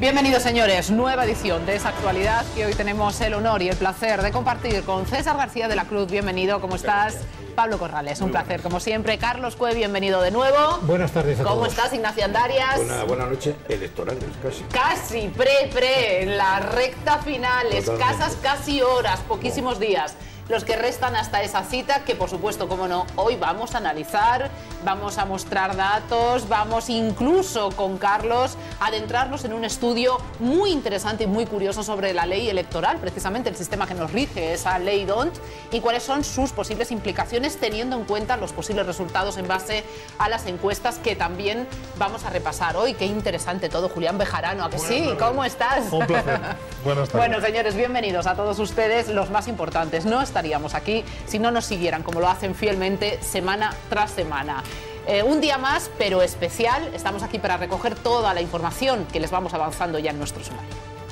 Bienvenidos, señores, nueva edición de esa actualidad que hoy tenemos el honor y el placer de compartir con César García de la Cruz. Bienvenido, ¿cómo estás? Pablo Corrales, un placer como siempre. Carlos Cue, bienvenido de nuevo. Buenas tardes a todos. ¿Cómo estás, Ignacio Andarias? Buena noche electorales, casi. Casi, en la recta final, escasas casi horas, poquísimos días los que restan hasta esa cita, que por supuesto, como no, hoy vamos a analizar, vamos a mostrar datos, vamos incluso con Carlos a adentrarnos en un estudio muy interesante y muy curioso sobre la ley electoral, precisamente el sistema que nos rige, esa ley DONT, y cuáles son sus posibles implicaciones teniendo en cuenta los posibles resultados en base a las encuestas que también vamos a repasar hoy. Qué interesante todo, Julián Bejarano, ¿a que sí? ¿Cómo estás? Un placer. Buenas tardes. Bueno, señores, bienvenidos a todos ustedes, los más importantes. No estaríamos aquí si no nos siguieran como lo hacen fielmente semana tras semana. Un día más, pero especial. Estamos aquí para recoger toda la información que les vamos avanzando ya en nuestro sumario.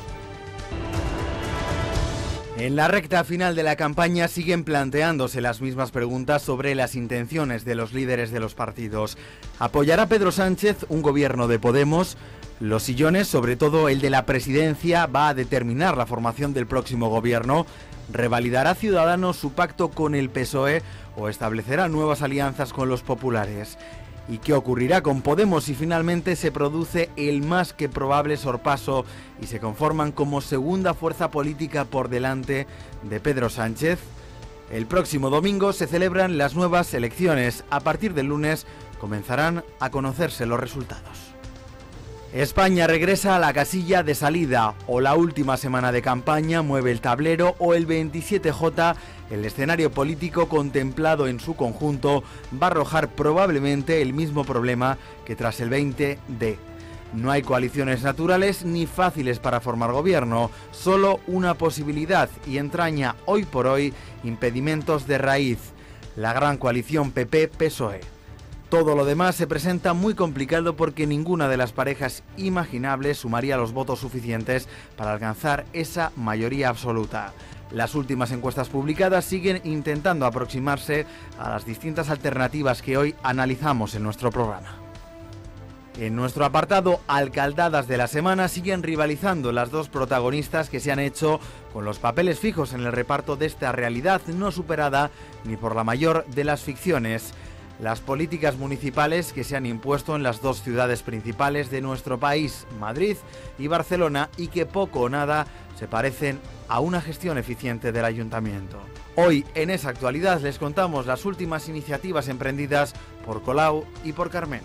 En la recta final de la campaña siguen planteándose las mismas preguntas sobre las intenciones de los líderes de los partidos. ¿Apoyará Pedro Sánchez un gobierno de Podemos? Los sillones, sobre todo el de la presidencia, va a determinar la formación del próximo gobierno. ¿Revalidará Ciudadanos su pacto con el PSOE o establecerá nuevas alianzas con los populares? ¿Y qué ocurrirá con Podemos si finalmente se produce el más que probable sorpaso y se conforman como segunda fuerza política por delante de Pedro Sánchez? El próximo domingo se celebran las nuevas elecciones. A partir del lunes comenzarán a conocerse los resultados. España regresa a la casilla de salida, o la última semana de campaña mueve el tablero, o el 27J, el escenario político contemplado en su conjunto, va a arrojar probablemente el mismo problema que tras el 20D. No hay coaliciones naturales ni fáciles para formar gobierno, solo una posibilidad, y entraña hoy por hoy impedimentos de raíz: la gran coalición PP-PSOE. Todo lo demás se presenta muy complicado porque ninguna de las parejas imaginables sumaría los votos suficientes para alcanzar esa mayoría absoluta. Las últimas encuestas publicadas siguen intentando aproximarse a las distintas alternativas que hoy analizamos en nuestro programa. En nuestro apartado Alcaldadas de la Semana siguen rivalizando las dos protagonistas que se han hecho con los papeles fijos en el reparto de esta realidad no superada ni por la mayor de las ficciones: las políticas municipales que se han impuesto en las dos ciudades principales de nuestro país, Madrid y Barcelona, y que poco o nada se parecen a una gestión eficiente del ayuntamiento. Hoy, en esa actualidad, les contamos las últimas iniciativas emprendidas por Colau y por Carmena.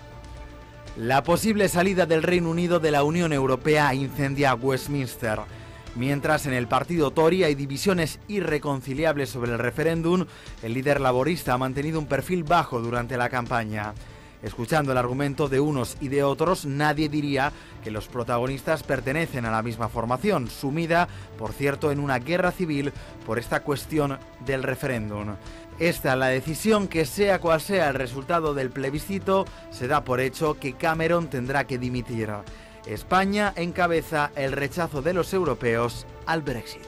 La posible salida del Reino Unido de la Unión Europea incendia Westminster. Mientras en el partido Tory hay divisiones irreconciliables sobre el referéndum, el líder laborista ha mantenido un perfil bajo durante la campaña. Escuchando el argumento de unos y de otros, nadie diría que los protagonistas pertenecen a la misma formación, sumida, por cierto, en una guerra civil por esta cuestión del referéndum. Esta es la decisión que, sea cual sea el resultado del plebiscito, se da por hecho que Cameron tendrá que dimitir. España encabeza el rechazo de los europeos al Brexit.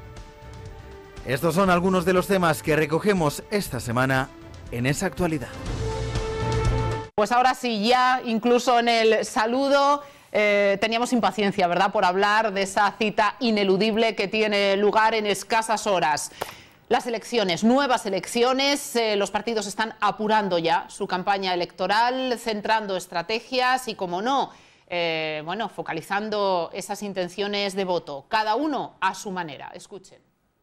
Estos son algunos de los temas que recogemos esta semana en esa actualidad. Pues ahora sí, ya incluso en el saludo teníamos impaciencia, ¿verdad?, por hablar de esa cita ineludible que tiene lugar en escasas horas. Las elecciones, nuevas elecciones, los partidos están apurando ya su campaña electoral, centrando estrategias y, como no, focalizando esas intenciones de voto, cada uno a su manera. Escuchen.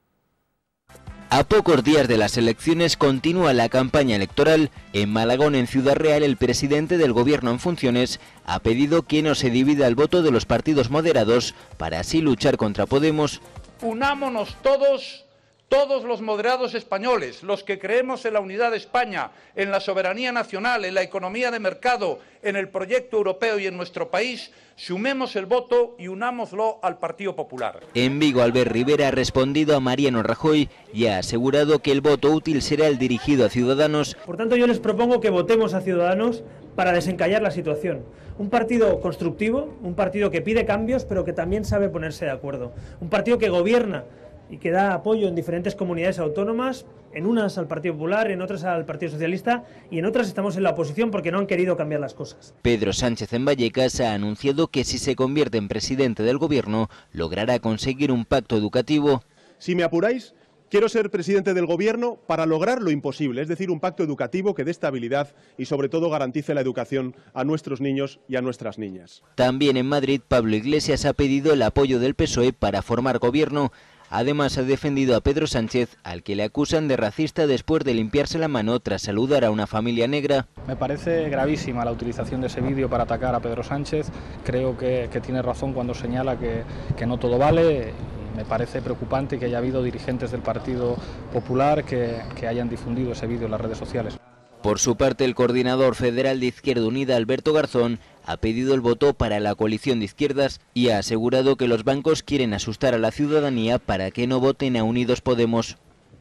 A pocos días de las elecciones continúa la campaña electoral. En Malagón, en Ciudad Real, el presidente del gobierno en funciones ha pedido que no se divida el voto de los partidos moderados para así luchar contra Podemos. Unámonos todos los moderados españoles, los que creemos en la unidad de España, en la soberanía nacional, en la economía de mercado, en el proyecto europeo y en nuestro país, sumemos el voto y unámoslo al Partido Popular. En Vigo, Albert Rivera ha respondido a Mariano Rajoy y ha asegurado que el voto útil será el dirigido a Ciudadanos. Por tanto, yo les propongo que votemos a Ciudadanos para desencallar la situación. Un partido constructivo, un partido que pide cambios, pero que también sabe ponerse de acuerdo. Un partido que gobierna y que da apoyo en diferentes comunidades autónomas, en unas al Partido Popular, en otras al Partido Socialista y en otras estamos en la oposición porque no han querido cambiar las cosas. Pedro Sánchez en Vallecas ha anunciado que si se convierte en presidente del gobierno logrará conseguir un pacto educativo. Si me apuráis, quiero ser presidente del Gobierno para lograr lo imposible, es decir, un pacto educativo que dé estabilidad y sobre todo garantice la educación a nuestros niños y a nuestras niñas. También en Madrid, Pablo Iglesias ha pedido el apoyo del PSOE para formar gobierno. Además, ha defendido a Pedro Sánchez, al que le acusan de racista después de limpiarse la mano tras saludar a una familia negra. Me parece gravísima la utilización de ese vídeo para atacar a Pedro Sánchez. Creo que tiene razón cuando señala que no todo vale. Me parece preocupante que haya habido dirigentes del Partido Popular que hayan difundido ese vídeo en las redes sociales. Por su parte, el coordinador federal de Izquierda Unida, Alberto Garzón, ha pedido el voto para la coalición de izquierdas y ha asegurado que los bancos quieren asustar a la ciudadanía para que no voten a Unidos Podemos.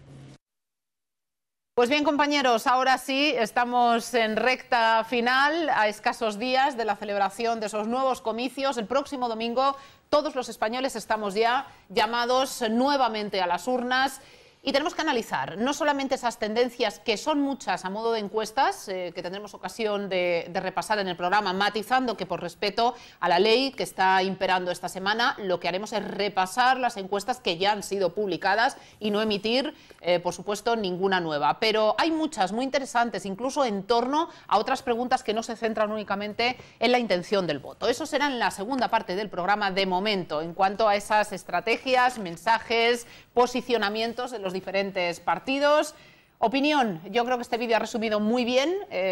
Pues bien, compañeros, ahora sí, estamos en recta final, a escasos días de la celebración de esos nuevos comicios. El próximo domingo todos los españoles estamos ya llamados nuevamente a las urnas. Y tenemos que analizar no solamente esas tendencias, que son muchas a modo de encuestas, que tendremos ocasión de repasar en el programa, matizando que por respeto a la ley que está imperando esta semana, lo que haremos es repasar las encuestas que ya han sido publicadas y no emitir, por supuesto, ninguna nueva. Pero hay muchas muy interesantes, incluso en torno a otras preguntas que no se centran únicamente en la intención del voto. Eso será en la segunda parte del programa de momento, en cuanto a esas estrategias, mensajes, posicionamientos de los diferentes partidos. Opinión, yo creo que este vídeo ha resumido muy bien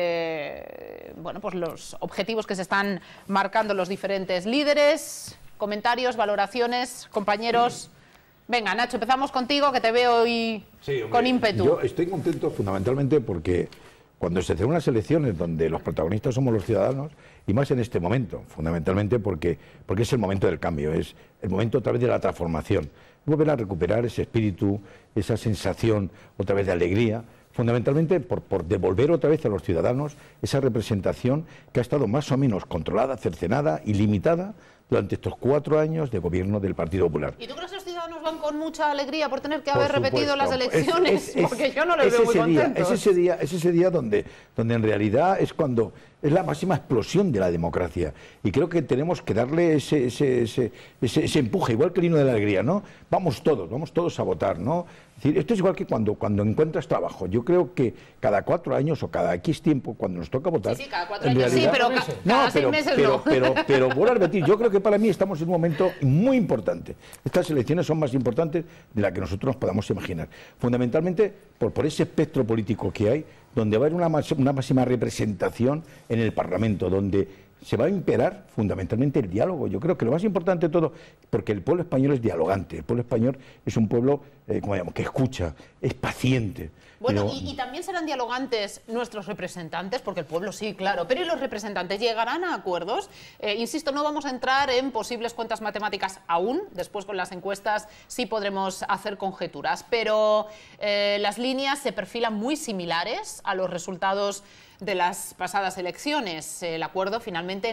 bueno, pues los objetivos que se están marcando los diferentes líderes. Comentarios, valoraciones, compañeros. Venga, Nacho, empezamos contigo, que te veo hoy con ímpetu. Yo estoy contento fundamentalmente porque cuando se hacen unas elecciones donde los protagonistas somos los ciudadanos, y más en este momento, fundamentalmente porque es el momento del cambio, es el momento otra vez de la transformación, volver a recuperar ese espíritu, esa sensación otra vez de alegría, fundamentalmente por devolver otra vez a los ciudadanos esa representación que ha estado más o menos controlada, cercenada y limitada durante estos 4 años de gobierno del Partido Popular. ¿Y tú crees que los ciudadanos van con mucha alegría por tener que haber repetido las elecciones? Porque yo no les veo muy contentos. Es ese día donde en realidad es cuando es la máxima explosión de la democracia. Y creo que tenemos que darle ese empuje, igual que el himno de la alegría, ¿no? Vamos todos a votar, ¿no? Es decir, esto es igual que cuando encuentras trabajo. Yo creo que cada 4 años o cada X tiempo, cuando nos toca votar... Sí, cada 4 años sí, pero cada 6 meses no. Pero vuelvo a repetir, yo creo que para mí estamos en un momento muy importante. Estas elecciones son más importantes de las que nosotros nos podamos imaginar. Fundamentalmente por ese espectro político que hay, donde va a haber una máxima representación en el Parlamento, donde se va a imperar fundamentalmente el diálogo. Yo creo que lo más importante de todo, porque el pueblo español es dialogante, el pueblo español es un pueblo que escucha, es paciente. Bueno, y también serán dialogantes nuestros representantes, porque el pueblo sí, claro, pero ¿y los representantes llegarán a acuerdos? Insisto, no vamos a entrar en posibles cuentas matemáticas aún, después con las encuestas sí podremos hacer conjeturas, pero las líneas se perfilan muy similares a los resultados de las pasadas elecciones. El acuerdo finalmente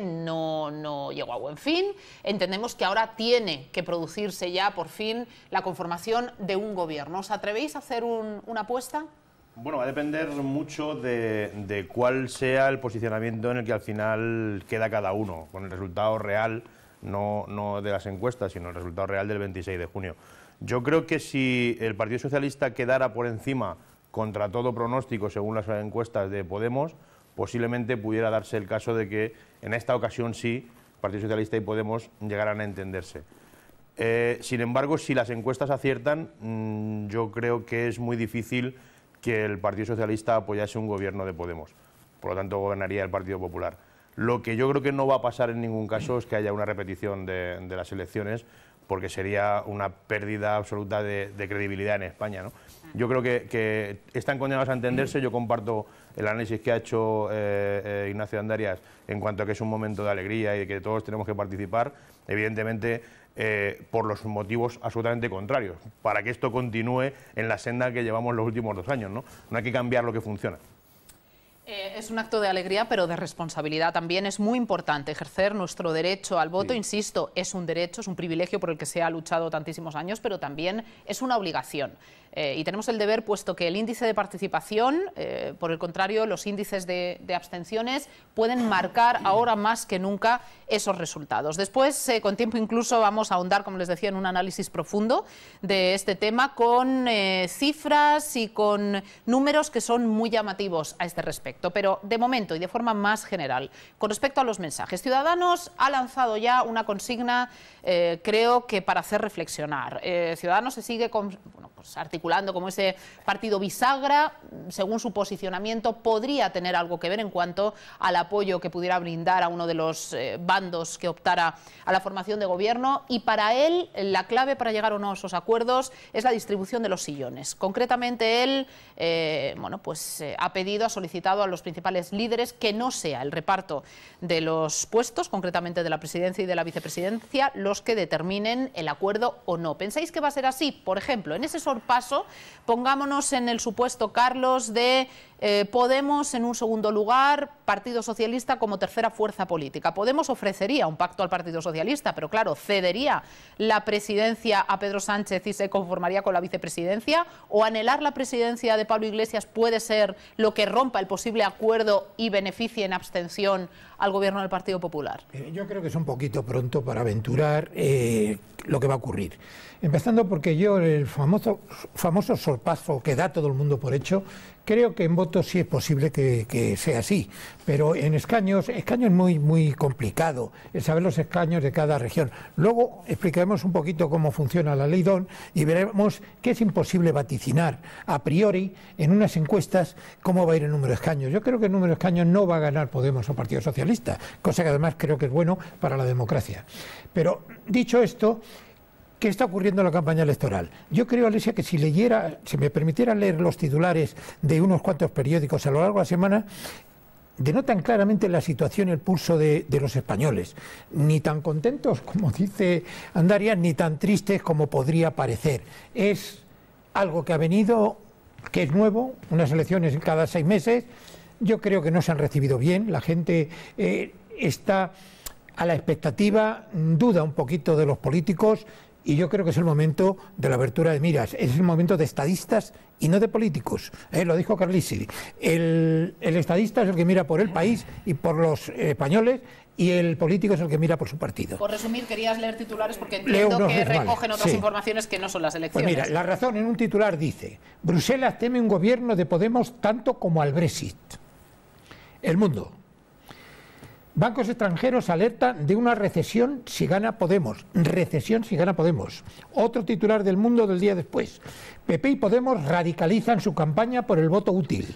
no llegó a buen fin. Entendemos que ahora tiene que producirse ya por fin la conformación de un gobierno. ¿Os atrevéis a hacer una apuesta? Bueno, va a depender mucho de cuál sea el posicionamiento en el que al final queda cada uno, con el resultado real, no de las encuestas, sino el resultado real del 26 de junio. Yo creo que si el Partido Socialista quedara por encima contra todo pronóstico, según las encuestas de Podemos, posiblemente pudiera darse el caso de que en esta ocasión sí, Partido Socialista y Podemos llegaran a entenderse. Sin embargo, si las encuestas aciertan, yo creo que es muy difícil que el Partido Socialista apoyase un gobierno de Podemos. Por lo tanto, gobernaría el Partido Popular. Lo que yo creo que no va a pasar en ningún caso es que haya una repetición de las elecciones, porque sería una pérdida absoluta de credibilidad en España, ¿no? Yo creo que están condenados a entenderse. Yo comparto el análisis que ha hecho Ignacio Andarias en cuanto a que es un momento de alegría y de que todos tenemos que participar, evidentemente por los motivos absolutamente contrarios, para que esto continúe en la senda que llevamos los últimos 2 años, ¿no? No hay que cambiar lo que funciona. Es un acto de alegría, pero de responsabilidad también. Es muy importante ejercer nuestro derecho al voto. Sí. Insisto, es un derecho, es un privilegio por el que se ha luchado tantísimos años, pero también es una obligación. Y tenemos el deber, puesto que el índice de participación, por el contrario, los índices de abstenciones pueden marcar ahora más que nunca esos resultados. Después, con tiempo incluso, vamos a ahondar, como les decía, en un análisis profundo de este tema, con cifras y con números que son muy llamativos a este respecto. Pero de momento y de forma más general, con respecto a los mensajes, Ciudadanos ha lanzado ya una consigna, creo que para hacer reflexionar. Ciudadanos se sigue articulando como ese partido bisagra. Según su posicionamiento, podría tener algo que ver en cuanto al apoyo que pudiera brindar a uno de los bandos que optara a la formación de gobierno, y para él la clave para llegar o no a esos acuerdos es la distribución de los sillones. Concretamente él ha pedido, ha solicitado a los principales líderes que no sea el reparto de los puestos, concretamente de la presidencia y de la vicepresidencia, los que determinen el acuerdo o no. ¿Pensáis que va a ser así? Por ejemplo, en ese sorpaso, pongámonos en el supuesto, Carlos, de Podemos en un segundo lugar, Partido Socialista como tercera fuerza política. Podemos ofrecería un pacto al Partido Socialista, pero claro, cedería la presidencia a Pedro Sánchez y se conformaría con la vicepresidencia, o anhelar la presidencia de Pablo Iglesias puede ser lo que rompa el posible acuerdo y beneficie en abstención al gobierno del Partido Popular. Yo creo que es un poquito pronto para aventurar lo que va a ocurrir. Empezando porque yo, el famoso sorpaso que da todo el mundo por hecho, creo que en votos sí es posible que sea así, pero en escaños es muy complicado el saber los escaños de cada región. Luego explicaremos un poquito cómo funciona la ley DON y veremos que es imposible vaticinar a priori en unas encuestas cómo va a ir el número de escaños. Yo creo que el número de escaños no va a ganar Podemos o Partido Socialista, cosa que además creo que es bueno para la democracia. Pero dicho esto, ¿qué está ocurriendo en la campaña electoral? Yo creo, Alesia, que si me permitieran leer los titulares de unos cuantos periódicos a lo largo de la semana, denotan claramente la situación y el pulso de los españoles. Ni tan contentos, como dice Andarias, ni tan tristes como podría parecer. Es algo que ha venido, que es nuevo, unas elecciones cada 6 meses. Yo creo que no se han recibido bien. La gente está a la expectativa, duda un poquito de los políticos. Y yo creo que es el momento de la abertura de miras, es el momento de estadistas y no de políticos. Lo dijo Carlisi. El estadista es el que mira por el país y por los españoles, y el político es el que mira por su partido. Por resumir, querías leer titulares porque entiendo que recogen otras informaciones que no son las elecciones. Pues mira, La Razón en un titular dice: Bruselas teme un gobierno de Podemos tanto como al Brexit. El Mundo: bancos extranjeros alertan de una recesión si gana Podemos. Recesión si gana Podemos. Otro titular del Mundo del día después: PP y Podemos radicalizan su campaña por el voto útil.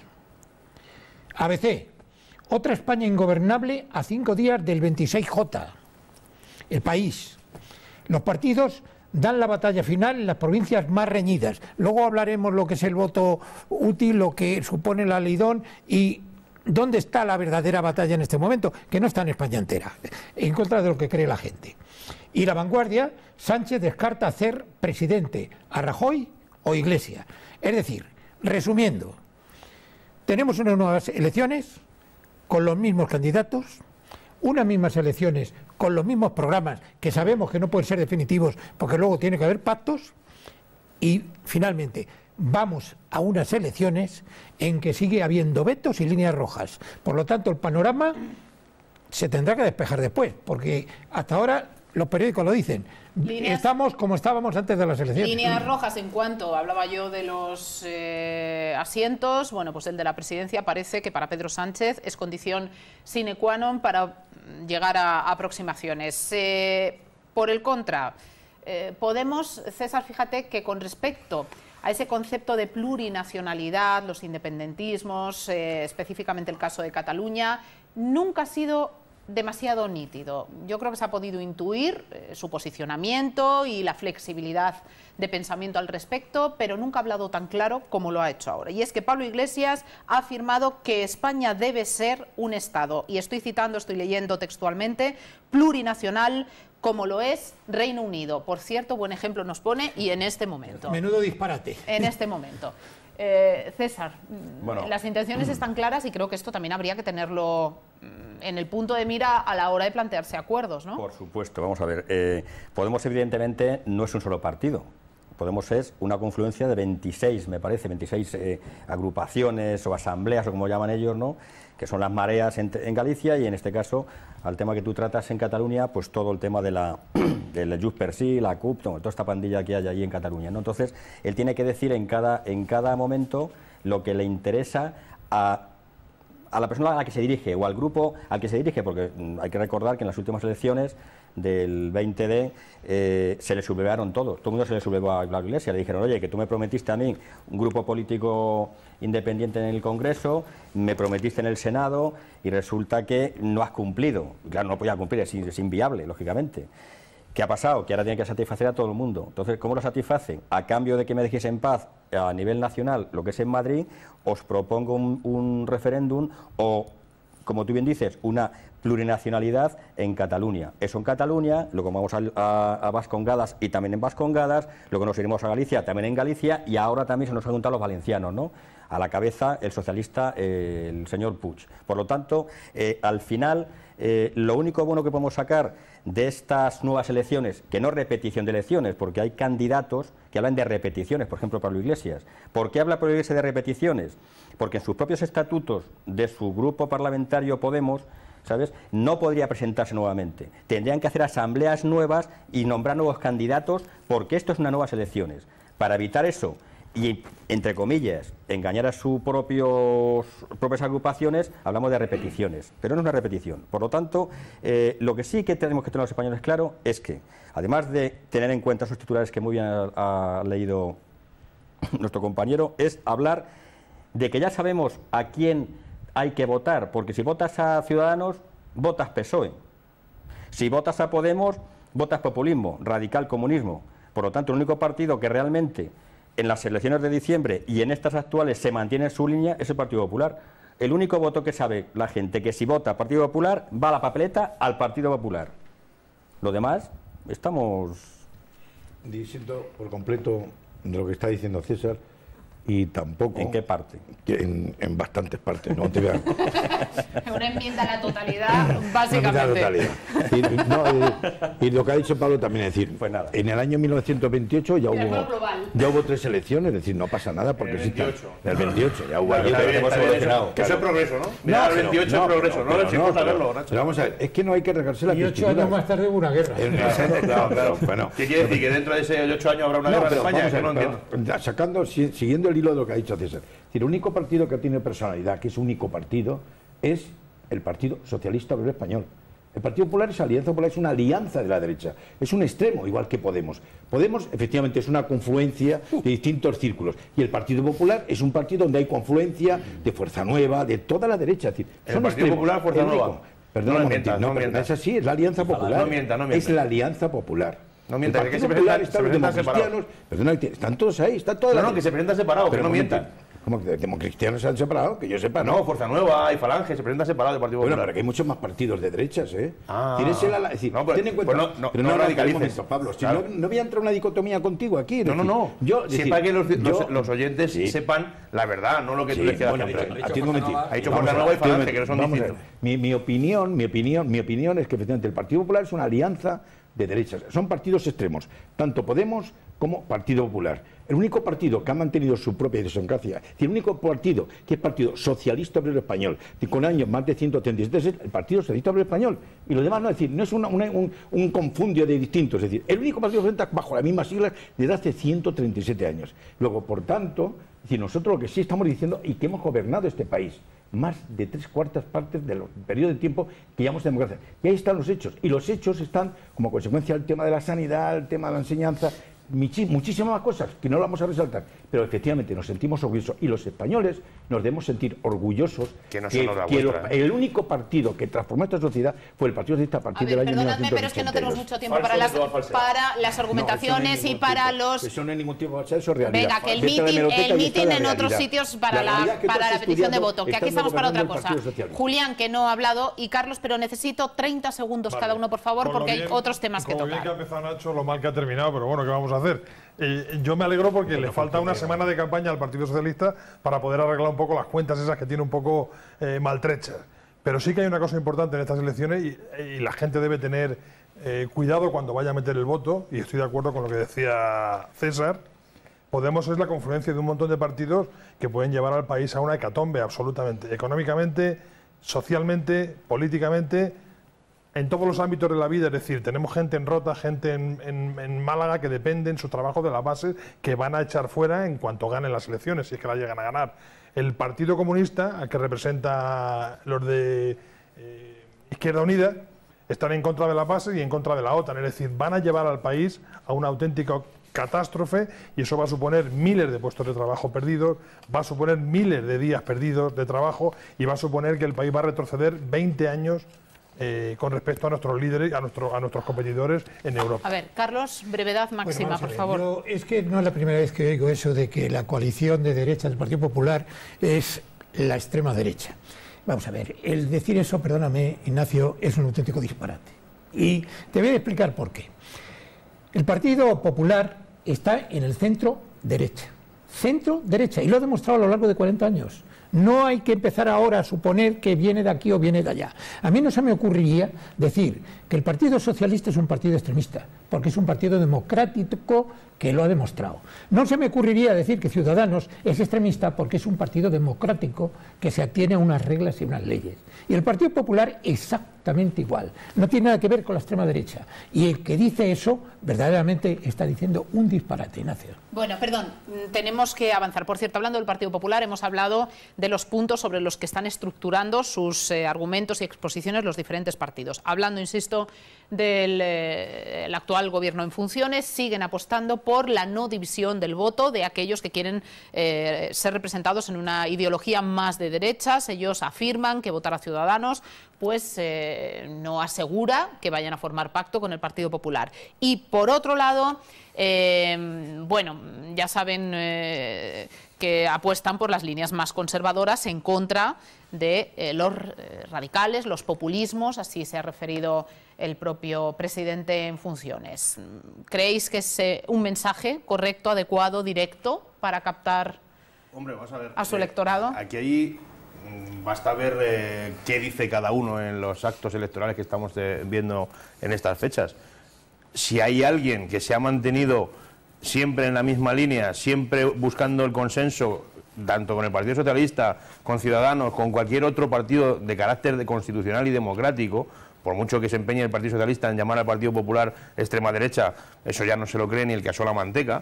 ABC: otra España ingobernable a 5 días del 26J. El País: los partidos dan la batalla final en las provincias más reñidas. Luego hablaremos lo que es el voto útil, lo que supone la ley DON y ¿dónde está la verdadera batalla en este momento? Que no está en España entera, en contra de lo que cree la gente. Y La Vanguardia: Sánchez descarta hacer presidente a Rajoy o Iglesias. Es decir, resumiendo, tenemos unas nuevas elecciones con los mismos candidatos, unas mismas elecciones con los mismos programas que sabemos que no pueden ser definitivos porque luego tiene que haber pactos, y finalmente vamos a unas elecciones en que sigue habiendo vetos y líneas rojas. Por lo tanto, el panorama se tendrá que despejar después, porque hasta ahora los periódicos lo dicen. Estamos como estábamos antes de las elecciones. Líneas rojas en cuanto, hablaba yo de los asientos, bueno, pues el de la presidencia parece que para Pedro Sánchez es condición sine qua non para llegar a aproximaciones. Por el contra, Podemos, César, fíjate que con respecto a ese concepto de plurinacionalidad, los independentismos, específicamente el caso de Cataluña, nunca ha sido demasiado nítido. Yo creo que se ha podido intuir su posicionamiento y la flexibilidad de pensamiento al respecto, pero nunca ha hablado tan claro como lo ha hecho ahora. Y es que Pablo Iglesias ha afirmado que España debe ser un Estado, y estoy leyendo textualmente, plurinacional, como lo es Reino Unido. Por cierto, buen ejemplo nos pone, y en este momento. Menudo disparate. En este momento. César, bueno, las intenciones están claras y creo que esto también habría que tenerlo en el punto de mira a la hora de plantearse acuerdos, ¿no? Por supuesto, vamos a ver. Podemos, evidentemente, no es un solo partido. Podemos es una confluencia de 26, me parece, 26 agrupaciones o asambleas, o como llaman ellos, ¿no?, que son las mareas en Galicia, y en este caso, al tema que tú tratas en Cataluña, pues todo el tema del Junts per Sí, la CUP, toda esta pandilla que hay allí en Cataluña, ¿no? Entonces, él tiene que decir en cada momento lo que le interesa a la persona a la que se dirige o al grupo al que se dirige, porque hay que recordar que en las últimas elecciones del 20D se le sublevaron todo el mundo se le sublevó a la Iglesia, le dijeron, oye, que tú me prometiste a mí un grupo político independiente en el Congreso, me prometiste en el Senado y resulta que no has cumplido. Claro, no podía cumplir, es inviable, lógicamente. ¿Qué ha pasado? Que ahora tiene que satisfacer a todo el mundo. Entonces, ¿cómo lo satisfacen? A cambio de que me dejéis en paz a nivel nacional, lo que es en Madrid, os propongo un referéndum o, como tú bien dices, una plurinacionalidad en Cataluña. Eso en Cataluña, luego vamos a Vascongadas y también en Vascongadas, luego nos iremos a Galicia, también en Galicia, y ahora también se nos han juntado los valencianos, ¿no? A la cabeza el socialista, el señor Puig. Por lo tanto, al final, lo único bueno que podemos sacar de estas nuevas elecciones, que no es repetición de elecciones, porque hay candidatos que hablan de repeticiones, por ejemplo, Pablo Iglesias. ¿Por qué habla Pablo Iglesias de repeticiones? Porque en sus propios estatutos de su grupo parlamentario Podemos, ¿sabes?, no podría presentarse nuevamente. Tendrían que hacer asambleas nuevas y nombrar nuevos candidatos, porque esto es unas nuevas elecciones. Para evitar eso y, entre comillas, engañar a sus propias agrupaciones, hablamos de repeticiones, pero no es una repetición. Por lo tanto, lo que sí que tenemos que tener los españoles claro es que, además de tener en cuenta esos titulares que muy bien ha leído nuestro compañero, es hablar de que ya sabemos a quién hay que votar, porque si votas a Ciudadanos, votas PSOE. Si votas a Podemos, votas populismo, radical comunismo. Por lo tanto, el único partido que realmente en las elecciones de diciembre y en estas actuales se mantiene en su línea es el Partido Popular. El único voto que sabe la gente que si vota Partido Popular va a la papeleta al Partido Popular. Lo demás, estamos diciendo por completo de lo que está diciendo César, y tampoco... ¿En qué parte? En bastantes partes, no te vean. Una enmienda a la totalidad, básicamente. Y lo que ha dicho Pablo también, es decir, pues nada. En el año 1928 ya hubo 3 elecciones, es decir, no pasa nada porque en el 28. En el 28 ya hubo... Que eso es progreso, ¿no? Mira, el 28 es progreso, no les importa verlo, Nacho. Pero vamos a ver, es que no hay que regarse la pistola. Y 8 años más tarde hubo una guerra. Claro, bueno. ¿Qué quiere decir? ¿Que dentro de ese 8 años habrá una guerra en España? Que no entiendo. Siguiendo el hilo de lo que ha dicho César, es decir, el único partido que tiene personalidad, que es único partido, es el Partido Socialista Obrero Español. El Partido Popular es Alianza Popular, es una alianza de la derecha, es un extremo, igual que Podemos. Podemos, efectivamente, es una confluencia de distintos círculos, y el Partido Popular es un partido donde hay confluencia de Fuerza Nueva, de toda la derecha. Es decir, el Partido Popular, Fuerza Nueva. Perdón, no es así, es la Alianza Popular. No mienta. Es la Alianza Popular. No mientan, el Partido Popular está los democristianos, perdona, están todos ahí, están todas que se presentan separados, pero no mientan. ¿Cómo que democristianos se han separado? Que yo sepa, no. Fuerza Nueva y Falange se presentan separados del Partido Popular. Bueno, pero que hay muchos más partidos de derechas, ¿eh? Tienes es decir, ten en cuenta, pero no radicalices, Pablo. Claro. Si no voy a entrar una dicotomía contigo aquí. No. Siempre que los oyentes sepan la verdad, no lo que tú le quieras decir. Ha dicho Fuerza Nueva y Falange, que no son distintos. Mi opinión es que efectivamente el Partido Popular es una alianza de derechas. Son partidos extremos, tanto Podemos como Partido Popular. El único partido que ha mantenido su propia idiosincrasia, el único partido que es Partido Socialista Obrero Español, con años más de 137, es el Partido Socialista Obrero Español. Y lo demás no, es decir, no es un confundio de distintos, es decir, el único partido que se presenta bajo las mismas siglas desde hace 137 años. Luego, por tanto, es decir, nosotros lo que sí estamos diciendo y que hemos gobernado este país más de 3/4 partes del periodo de tiempo que llevamos de democracia. Y ahí están los hechos. Y los hechos están como consecuencia del tema de la sanidad, el tema de la enseñanza, muchísimas más cosas que no lo vamos a resaltar, pero efectivamente nos sentimos orgullosos, y los españoles nos debemos sentir orgullosos que el único partido que transformó esta sociedad fue el Partido Socialista a partir del año 1982. Pero es que no tenemos mucho tiempo para las argumentaciones y para los... Eso no hay ningún tiempo, eso es realidad. Venga, que el mitin en otros sitios para la petición de voto, que aquí estamos para otra cosa. Julián, que no ha hablado, y Carlos, pero necesito 30 segundos cada uno, por favor, porque hay otros temas que tocar. Lo bien que ha empezado Nacho, lo mal que ha terminado, pero bueno, ¿qué vamos a hacer. Yo me alegro porque le falta una semana de campaña al Partido Socialista para poder arreglar un poco las cuentas esas que tiene un poco maltrechas. Pero sí que hay una cosa importante en estas elecciones y la gente debe tener cuidado cuando vaya a meter el voto, y estoy de acuerdo con lo que decía César. Podemos es la confluencia de un montón de partidos que pueden llevar al país a una hecatombe absolutamente, económicamente, socialmente, políticamente, en todos los ámbitos de la vida. Es decir, tenemos gente en Rota, gente en Málaga que depende en su trabajo de la base, que van a echar fuera en cuanto ganen las elecciones, si es que la llegan a ganar. El Partido Comunista, al que representa los de Izquierda Unida, están en contra de la base y en contra de la OTAN. Es decir, van a llevar al país a una auténtica catástrofe, y eso va a suponer miles de puestos de trabajo perdidos, va a suponer miles de días perdidos de trabajo, y va a suponer que el país va a retroceder 20 años con respecto a nuestros líderes, a nuestros competidores en Europa. A ver, Carlos, brevedad máxima, por favor. Es que no es la primera vez que oigo eso de que la coalición de derecha del Partido Popular es la extrema derecha. Vamos a ver, el decir eso, perdóname, Ignacio, es un auténtico disparate. Y te voy a explicar por qué. El Partido Popular está en el centro derecha. Centro derecha, y lo ha demostrado a lo largo de 40 años. No hay que empezar ahora a suponer que viene de aquí o viene de allá. A mí no se me ocurriría decir que el Partido Socialista es un partido extremista, porque es un partido democrático que lo ha demostrado. No se me ocurriría decir que Ciudadanos es extremista, porque es un partido democrático que se atiene a unas reglas y unas leyes. Y el Partido Popular exactamente igual. No tiene nada que ver con la extrema derecha. Y el que dice eso, verdaderamente está diciendo un disparate, Ignacio. Bueno, perdón, tenemos que avanzar. Por cierto, hablando del Partido Popular, hemos hablado de los puntos sobre los que están estructurando sus argumentos y exposiciones los diferentes partidos. Hablando, insisto, del el actual gobierno en funciones, siguen apostando por la no división del voto de aquellos que quieren ser representados en una ideología más de derechas. Ellos afirman que votar a Ciudadanos pues no asegura que vayan a formar pacto con el Partido Popular. Y por otro lado, bueno, ya saben que apuestan por las líneas más conservadoras en contra de los radicales, los populismos, así se ha referido el propio presidente en funciones. ¿Creéis que es un mensaje correcto, adecuado, directo para captar a su electorado? Aquí basta ver qué dice cada uno en los actos electorales que estamos viendo en estas fechas. Si hay alguien que se ha mantenido siempre en la misma línea, siempre buscando el consenso, tanto con el Partido Socialista, con Ciudadanos, con cualquier otro partido de carácter constitucional y democrático, por mucho que se empeñe el Partido Socialista en llamar al Partido Popular extrema derecha, eso ya no se lo cree ni el que asó la manteca.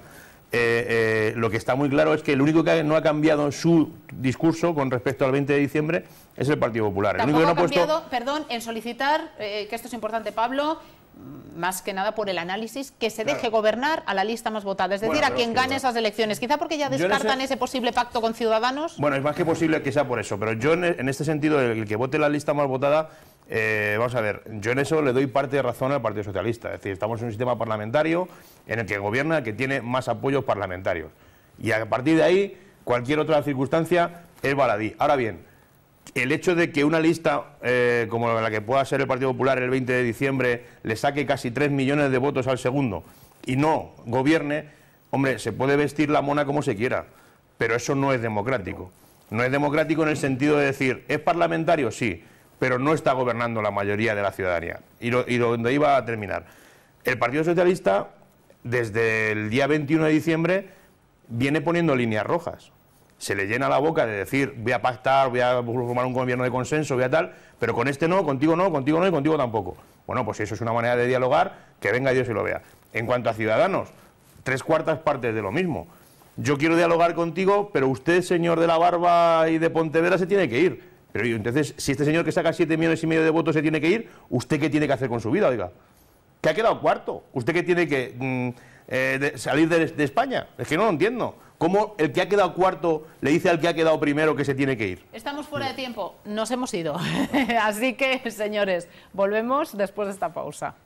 Lo que está muy claro es que el único que no ha cambiado su discurso con respecto al 20 de diciembre es el Partido Popular. Tampoco el único que no ha cambiado, perdón, en solicitar, que esto es importante, Pablo, más que nada por el análisis, que se deje gobernar a la lista más votada, es decir, a quien gane esas elecciones. Quizá porque ya descartan ese posible pacto con Ciudadanos. Bueno, es más que posible que sea por eso, pero yo en este sentido, el que vote la lista más votada, vamos a ver, yo en eso le doy parte de razón al Partido Socialista. Es decir, estamos en un sistema parlamentario en el que gobierna el que tiene más apoyos parlamentarios. Y a partir de ahí, cualquier otra circunstancia es baladí. Ahora bien, el hecho de que una lista como la que pueda ser el Partido Popular el 20 de diciembre le saque casi 3 millones de votos al segundo y no gobierne, hombre, se puede vestir la mona como se quiera, pero eso no es democrático. No es democrático en el sentido de decir, ¿es parlamentario? Sí, pero no está gobernando la mayoría de la ciudadanía. Y donde iba a terminar. El Partido Socialista, desde el día 21 de diciembre, viene poniendo líneas rojas. Se le llena la boca de decir, voy a pactar, voy a formar un gobierno de consenso, voy a tal, pero con este no, contigo no, contigo no y contigo tampoco. Bueno, pues eso es una manera de dialogar, que venga Dios y lo vea. En cuanto a Ciudadanos, 3/4 partes de lo mismo. Yo quiero dialogar contigo, pero usted, señor de la barba y de Pontevedra, se tiene que ir. Pero entonces, si este señor que saca 7,5 millones de votos se tiene que ir, ¿usted qué tiene que hacer con su vida, oiga? ¿Que ha quedado cuarto? ¿Usted qué tiene que salir de España? Es que no lo entiendo. ¿Cómo el que ha quedado cuarto le dice al que ha quedado primero que se tiene que ir? Estamos fuera de tiempo, nos hemos ido. Así que, señores, volvemos después de esta pausa.